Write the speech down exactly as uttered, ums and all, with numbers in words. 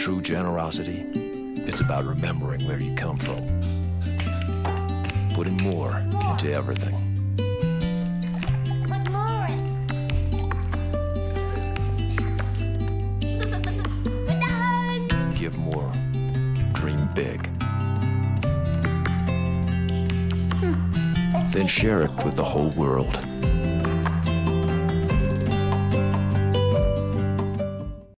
True generosity, it's about remembering where you come from. Putting more into everything. Put more in. We're done. Give more. Dream big. Let's Then make share it with the whole world.